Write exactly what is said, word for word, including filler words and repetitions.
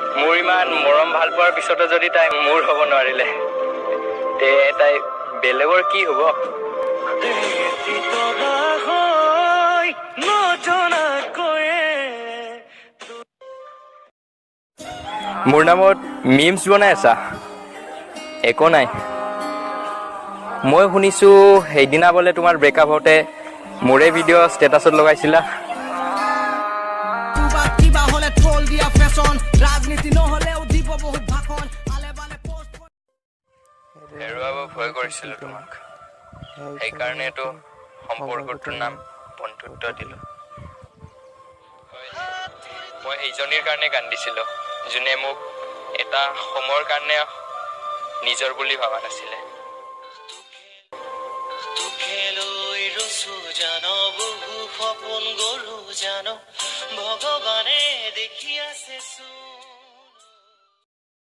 মোৰ ইমান মৰম ভাল পোৱাৰ পিছতো যদি তাই মোৰ হ'ব নোৱাৰিলে তে তাই বেলেগৰ কি হ'ব মোৰ নামত মিমছ বনাই আছা একো নাই মই শুনিছোঁ সেইদিনা বোলে তোমাৰ ব্ৰেকআপ হওঁতে মোৰে ভিডিঅ' ষ্টেটাছত লগাইছিলা হেৰুৱাব ভয় কৰিছিলোঁ তোমাক সেইকাৰণেতো সম্পৰ্কটোৰ নাম বন্ধুত্ব দিলোঁ মই এইজনীৰ কাৰণে কান্দিছিলোঁ যোনে মোক এটা সময়ৰ কাৰণে নিজৰ বুলি ভাবা নাছিলে জানো বহু সপোন গৰু জানো ভগৱানে দেখি আছে